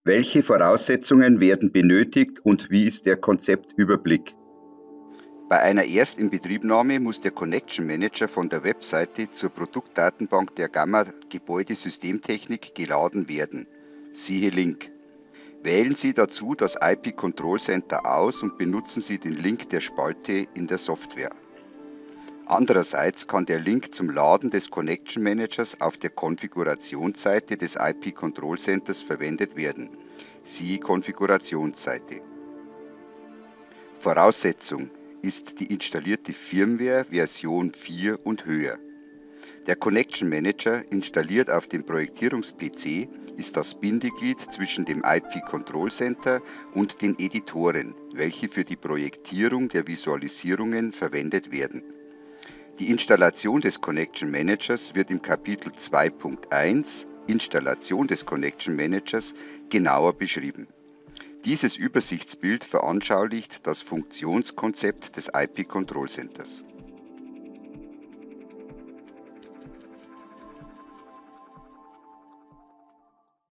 Welche Voraussetzungen werden benötigt und wie ist der Konzeptüberblick? Bei einer Erstinbetriebnahme muss der Connection Manager von der Webseite zur Produktdatenbank der Gamma Gebäudesystemtechnik geladen werden. Siehe Link. Wählen Sie dazu das IP Control Center aus und benutzen Sie den Link der Spalte in der Software. Andererseits kann der Link zum Laden des Connection Managers auf der Konfigurationsseite des IP Control Centers verwendet werden. Siehe Konfigurationsseite. Voraussetzung ist die installierte Firmware Version 4 und höher. Der Connection Manager, installiert auf dem Projektierungs-PC, ist das Bindeglied zwischen dem IP Control Center und den Editoren, welche für die Projektierung der Visualisierungen verwendet werden. Die Installation des Connection Managers wird im Kapitel 2.1 Installation des Connection Managers genauer beschrieben. Dieses Übersichtsbild veranschaulicht das Funktionskonzept des IP Control Centers.